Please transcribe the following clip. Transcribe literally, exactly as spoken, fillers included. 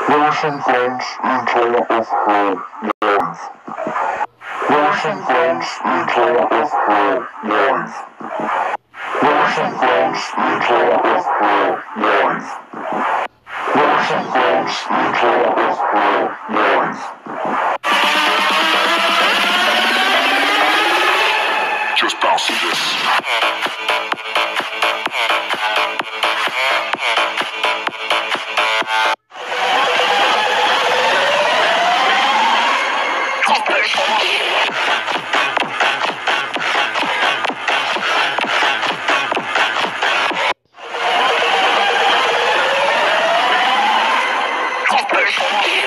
Russian French Intel of Hell Live. Russian French Intel of Hell Live. Russian French Intel of Hell Live. Russian French Intel of Hell Live. Just bounce to this. Just